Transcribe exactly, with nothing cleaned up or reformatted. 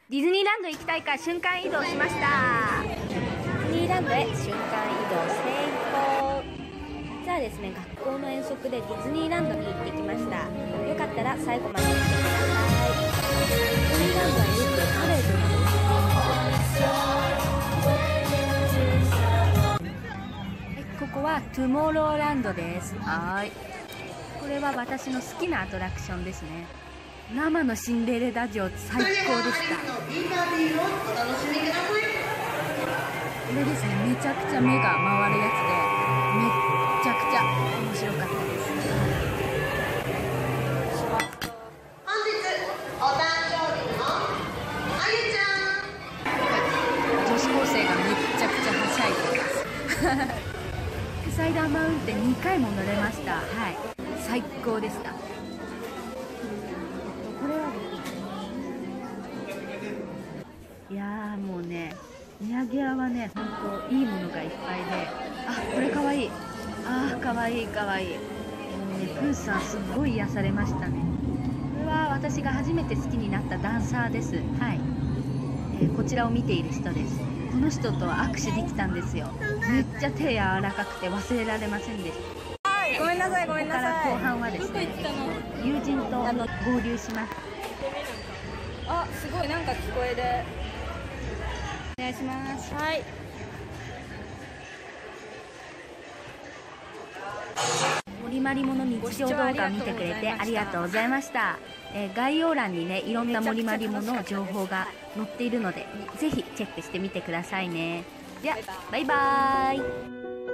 ディズニーランド行きたいから瞬間移動しました。ディズニーランドへ瞬間移動成功。じゃあですね、学校の遠足でディズニーランドに行ってきました。よかったら最後まで見てください。ディズニーランドはよくパレードなんです。ここはトゥモローランドです。はい。これは私の好きなアトラクションですね。生のシンデレラ城最高でした。これですね、めちゃくちゃ目が回るやつで、めっちゃくちゃ面白かったです。 本日お誕生日のあゆちゃん。 女子高生がめっちゃくちゃはしゃいでいます。クサイダーマウンテンにかいも乗れました。はい、最高でした。これはですね、いやーもうね、宮城屋はね、ほんといいものがいっぱいで、あ、これかわいい、あーかわいいかわいい。もうね、プーさんすっごい癒されましたね。これは私が初めて好きになったダンサーです。はい、えー、こちらを見ている人です。この人と握手できたんですよ。めっちゃ手柔らかくて忘れられませんでした。 ごめんなさいごめんなさい。 ここから後半はですね、友人と合流します。 あ、すごいなんか聞こえる。お願いします。はい。 森まりもの日常動画を見てくれてありがとうございました。えー、概要欄にね、いろんな森まりもの情報が載っているので、ぜひチェックしてみてくださいね。じゃあ、バイバーイ。